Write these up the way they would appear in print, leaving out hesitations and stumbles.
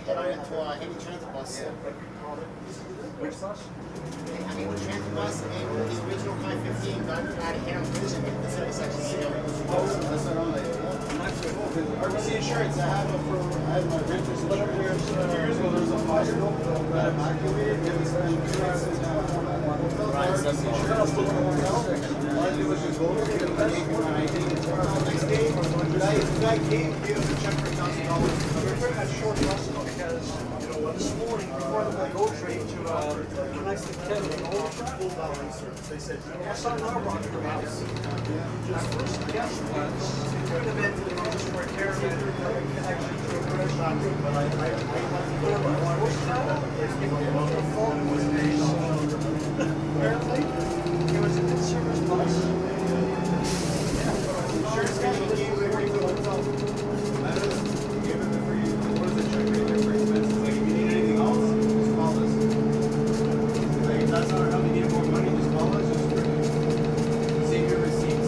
head on to any transit bus. Which bus? I mean, the transit bus and the original 515 got hit on collision at the intersection. That's not on there. RBC Insurance, I have my renter's insurance. 2 years ago, there was a fire that evacuated. It was insurance. Right, so the insurance was all I did was just go over to the next day, the guy came, gave us a check for $1,000. We're pretty much short lesson because, you know, this morning before the GO train to connect the kid with the whole full valley service, they said, I saw an hour on your house. My first guess was it could have been just for a caravan connection to a British doctor, but I apparently it was a good service bus. Insurance company gave it away for $1,000. Give it for you. What is the check rate there for expenses? Like, if you need anything else, just call us. Like, if that's not how we need more money, just call us. Just save your receipts.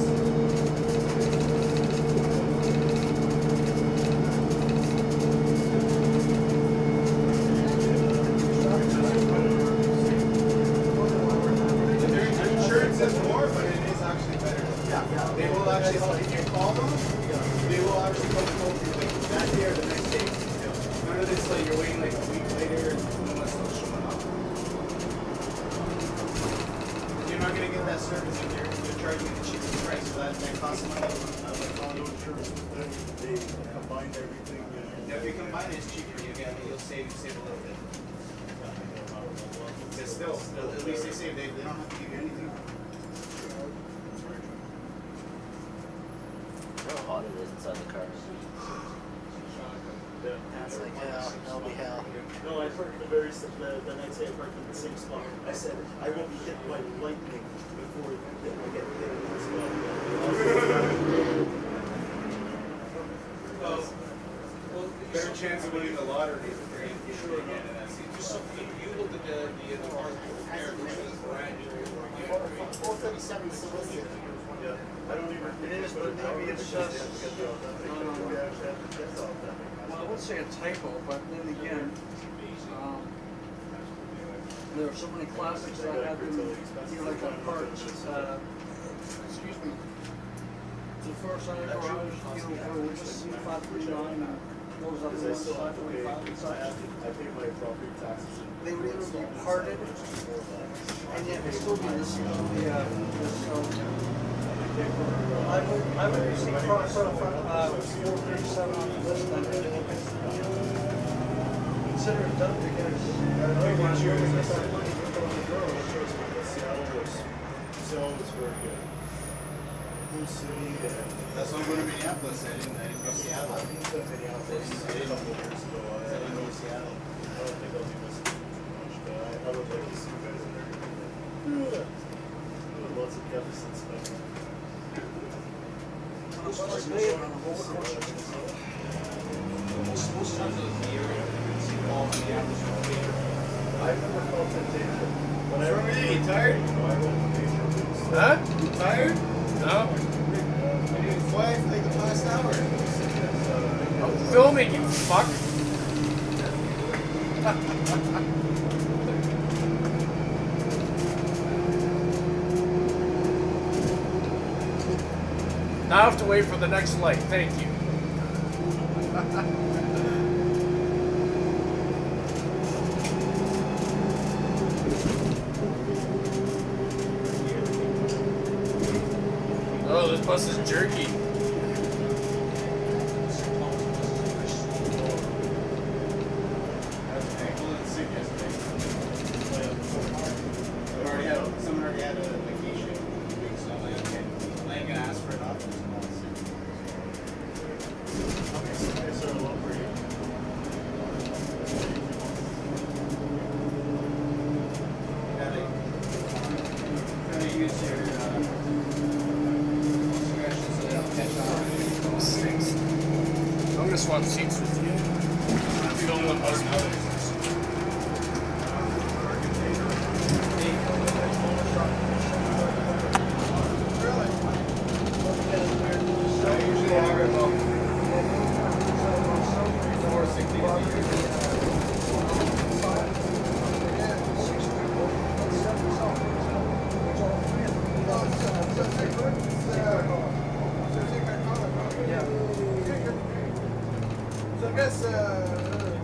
Insurance is more, but it is actually better. Yeah. They will actually, if you call them, they will actually come home to you like that day or the next day. None of this like you're waiting like a week later and no one's still showing up. You're not gonna get that service if you're charging the cheapest price, so that costs money. Like auto insurance, they combined everything. Yeah, if you combine it, it's cheaper. You'll save a little bit. But still, at least they save. They don't have to give you anything. How hot it is inside the car. That's like hell. That'll be hell. No, I parked the next day I parked in the same spot. I said, I will be hit by lightning before I get hit in this spot. Better chance of winning the lottery if you're in again, and that's it. So you looked at the car repair, which is brand new. 437 solicited. Yeah, I don't even. It is, but maybe it's just. Well, I wouldn't say a typo, but then again, there are so many classics that have been, you know, like a part, excuse me, the first side of the garage, you know, where we just see 539 and goes up to 545 and such. I pay my property taxes. They would either be parted, and yet they still be this, I would see cross up 437 on the list, and consider it done because Seattle was very good. Blue City, That's why I'm going to Minneapolis. I didn't go to Seattle. I've been to Minneapolis a couple of years ago. I didn't go to Seattle. I don't think I'll be missing too much, but I would like to see you guys in there. Lots of deficits, but Most times of the year, you see all the average. I've never felt that danger. When I Are you tired? I went to nature. Huh? You tired? No. Why for like the past hour? I'm filming, you fuck. Now I have to wait for the next light. Thank you. Oh, this bus is jerky. Someone already had a vacation. So I'm like, okay, I ain't gonna ask for it off. Use your discretion so they don't catch on. Stinks. I'm gonna swap seats with you. I'm filming the bus now. I usually have it about 460 to pizza.